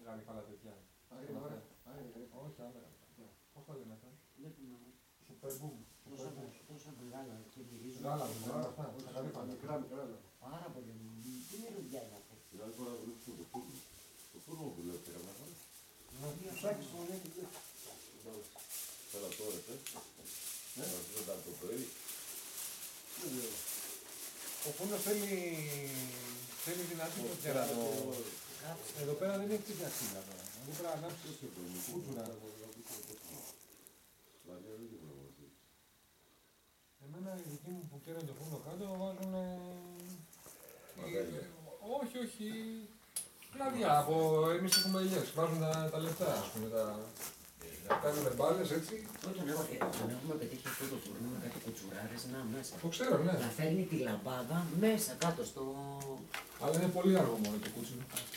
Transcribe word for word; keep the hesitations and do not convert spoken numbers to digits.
γαρίφαλα τέτοια. Όχι, άλλα. Πώς τα λένε αυτά. Super boom. Τόσα μεγάλα και γυρίζουν. Γάλα, μεγάλα αυτά. Τα γαρίφαλα. Μικρά, μικρά. Πάρα πολύ. Τι μυρωδιά είναι αυτή. Την άλλη φορά δουλεύει στο φούρνο. Το φούρνο που δουλεύει καμιά φορά. Ο Σάκης τον έχει δει. Τώρα τώρα, ε. Να δούμε τα το πρωί. Ο φούρνος θέλει, θέλει δυνατή φωτιά να το... Εδώ πέρα δεν έχει τέτοια ξύλα τώρα. Εδώ πρέπει να ανάψεις κούτσουρα. Εμένα οι δικοί μου που καίνε το φούρνο κάτω βάζουν... Όχι, όχι. Κλαδιά από εμείς έχουμε ελιές. Βάζουν τα, τα λεφτά, ας πούμε. Τα... Κάνουν μπάλες έτσι. Όταν έχουμε πετύχει αυτό το φούρνο με κάτι κουτσουράρες, να μέσα. Το ξέρω, ναι. Να φέρνει τη λαμπάδα μέσα κάτω στο... Αλλά είναι πολύ αργό μόνο το κούτσινο.